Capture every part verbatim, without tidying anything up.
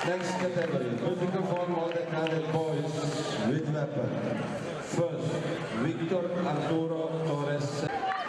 Next category, musical form of the Cadet Boys with weapon. First, Victor Arturo Torres.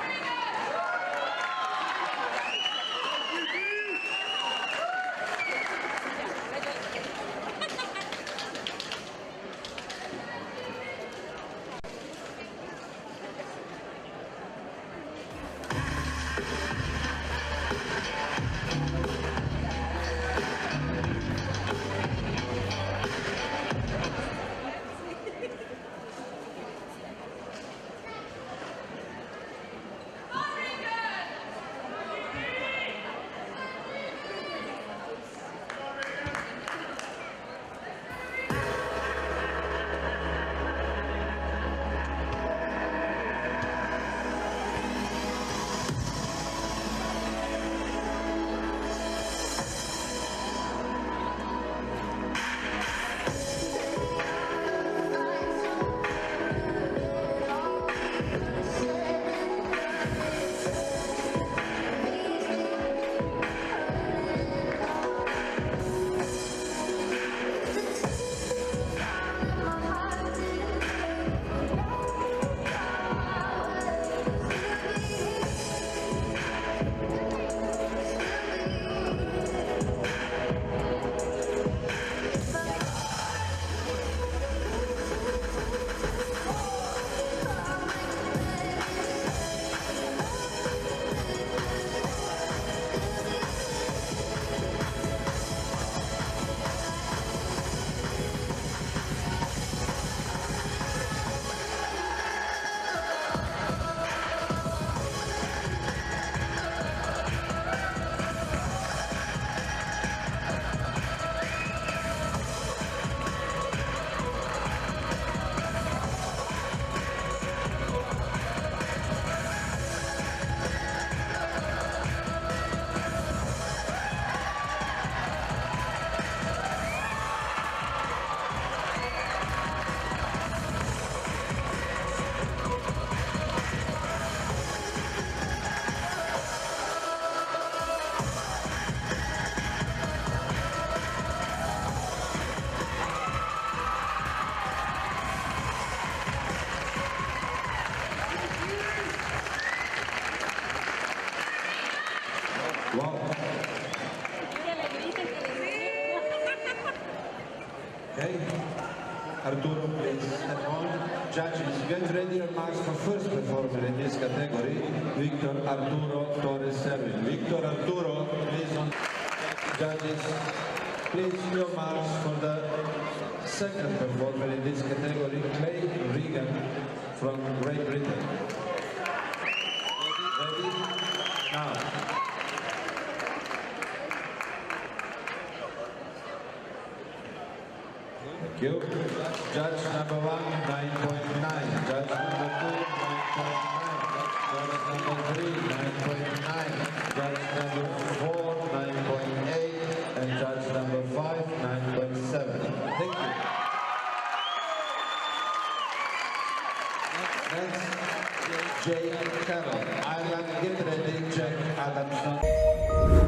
Wow. Okay, Arturo, please. And all judges, get ready your marks for first performer in this category, Victor Arturo Torres Servin. Victor Arturo, please on judges, please your marks for the second performer in this category, Clay Regan from Great Britain. Ready? Now. Thank you. Judge number one, nine point nine. Judge number two, nine point nine. Judge number three, nine point nine. Judge number four, nine point eight. And judge number five, nine point seven. Thank you. Next, Jay Carroll. Ireland, get ready, Jack Adamson.